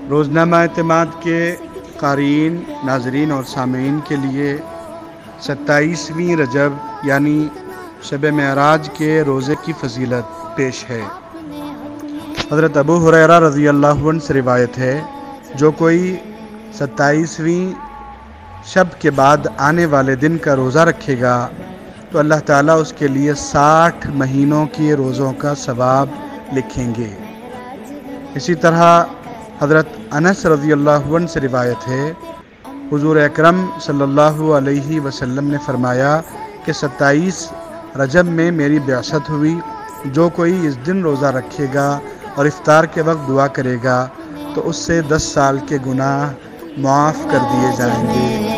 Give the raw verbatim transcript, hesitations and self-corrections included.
रोज़नामा एतमाद के क़ारीन, नाज़रीन और सामीन के लिए सत्ताईसवीं रजब यानी शब मेराज के रोज़े की फ़जीलत पेश है। हज़रत अबू हुरैरा रज़ी अल्लाहु अन्हु से रिवायत है, जो कोई सत्ताईसवीं शब के बाद आने वाले दिन का रोज़ा रखेगा तो अल्लाह ताला उसके लिए साठ महीनों के रोज़ों का सवाब लिखेंगे। इसी तरह हज़रत अनस रज़ी अल्लाहु अन्हु से रिवायत है, हुज़ूर अकरम सल्लल्लाहु अलैहि वसल्लम ने फरमाया कि सत्ताईस रजब में मेरी ब्यासत हुई। जो कोई इस दिन रोज़ा रखेगा और इफ्तार के वक्त दुआ करेगा तो उससे दस साल के गुनाह माफ़ कर दिए जाएंगे।